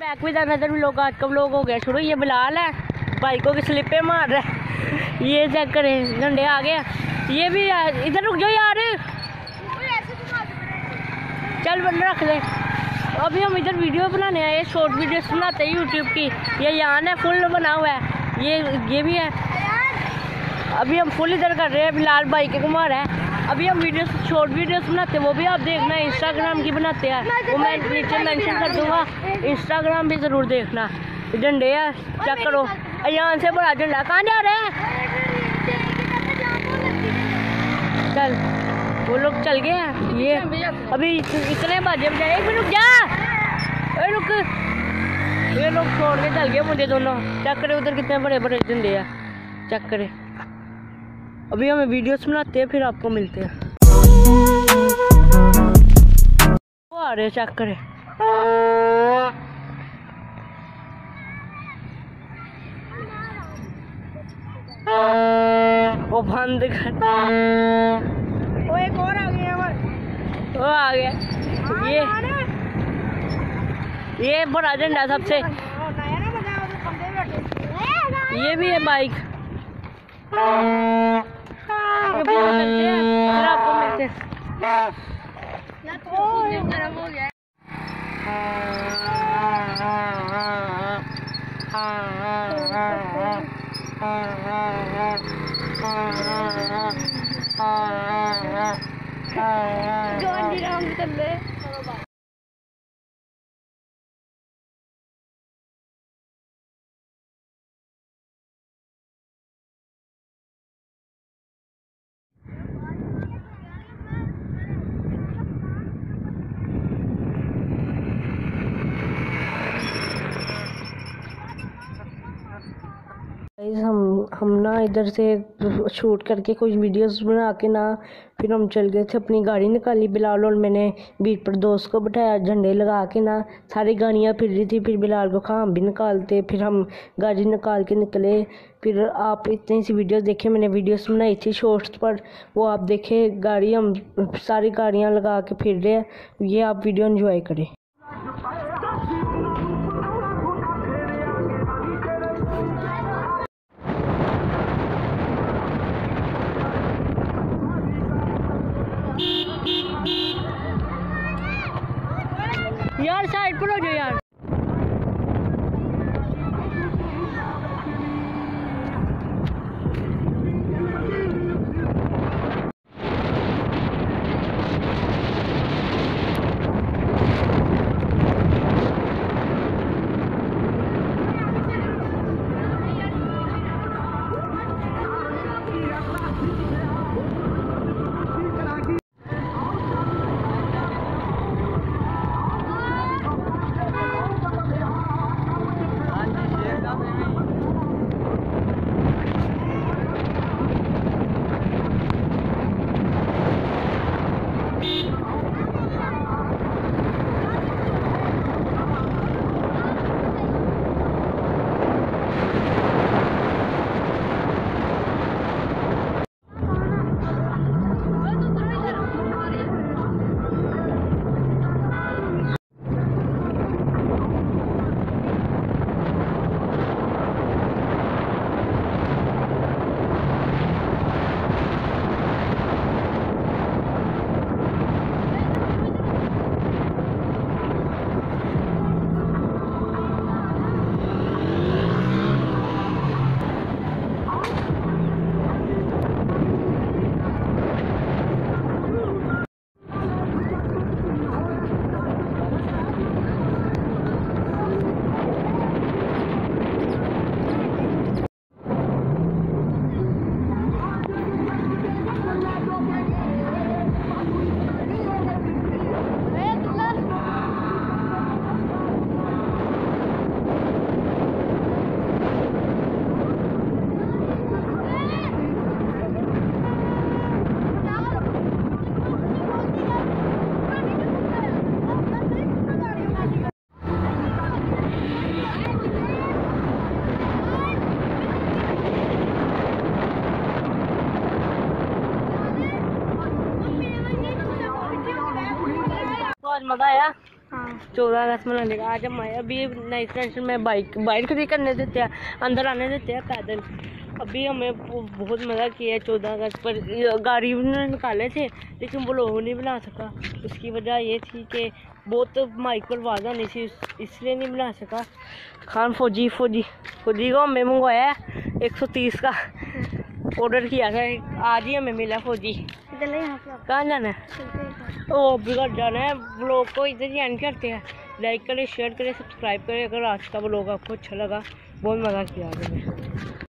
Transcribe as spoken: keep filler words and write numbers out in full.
Back भी नजर भी लोग आज का लोग हो गया शुरू। ये बिलाल है, बाइकों की स्लिपें मार रहा है। ये चेक करें, झंडे आ गए। ये भी इधर रुक जाओ यार, चल बंद रख ले। अभी हम इधर वीडियो बनाने आए, शॉर्ट वीडियोस बनाते हैं यूट्यूब की। ये यान है, फुल बना हुआ है। ये ये भी है। अभी हम फुल इधर कर रहे हैं। बिलाल बाइक घुमा रहा है। अभी हम वीडियो शॉर्ट वीडियोस बनाते हैं, वो भी आप देखना। इंस्टाग्राम की बनाते हैं, वो मैं नीचे मेंशन कर दूंगा। इंस्टाग्राम भी ज़रूर देखना। झंडे है, चेक करो। यहाँ से बड़ा झंडा। कहाँ जा रहे हैं? चल, वो लोग चल गए हैं। ये अभी इतने बाजे बजाए। एक रुक जा, ए रुक। ये लोग छोड़ के चल गए मुझे दोनों। चेक करे उधर कितने बड़े बड़े झंडे हैं, चेक करे। अभी हमें वीडियोस बनाते हैं, फिर आपको मिलते हैं। वो आ रहे, चेक करें। वो बंद कर। वो एक और आ गया। वो आ गया। ये ये बड़ा झंडा सबसे। ये भी है बाइक। फिर आपको मिलते हैं। हम हम ना इधर से शूट करके कुछ वीडियोस बना के ना फिर हम चल गए थे। अपनी गाड़ी निकाली, बिलाल और मैंने बीच पर दोस्त को बिठाया, झंडे लगा के ना सारी गाड़ियाँ फिर रही थी। फिर बिलाल को कहा हम भी निकालते, फिर हम गाड़ी निकाल के निकले। फिर आप इतनी सी वीडियोस देखे, मैंने वीडियोस बनाई थी शॉर्ट्स पर, वो आप देखे। गाड़ी हम सारी गाड़ियाँ लगा के फिर रहे हैं। ये आप वीडियो एंजॉय करें। यार साइड पर हो जाओ यार। मजा आया। हाँ। चौदह अगस्त मनाने का। आज हम आए अभी नई टेंशन में बाइक बाइक नहीं करने देते हैं, अंदर आने देते हैं पैदल। अभी हमें बहुत मज़ा किया है चौदह अगस्त पर। गाड़ी भी निकाले थे लेकिन वो लोग नहीं बना सका। उसकी वजह ये थी कि बहुत माइक पर आवाज़ आनी थी, इसलिए नहीं बना सका। खान फौजी फौजी फौजी को हमें मंगवाया है एक सौ तीस का ऑर्डर किया था, आज ही हमें मिला फौजी। कहाँ जाना है? ओ अभी घर जाना है। ब्लॉग को इधर ही एंड करते हैं। लाइक करें, शेयर करें, सब्सक्राइब करें। अगर आज का ब्लॉग आपको अच्छा लगा, बहुत मज़ा किया आज में।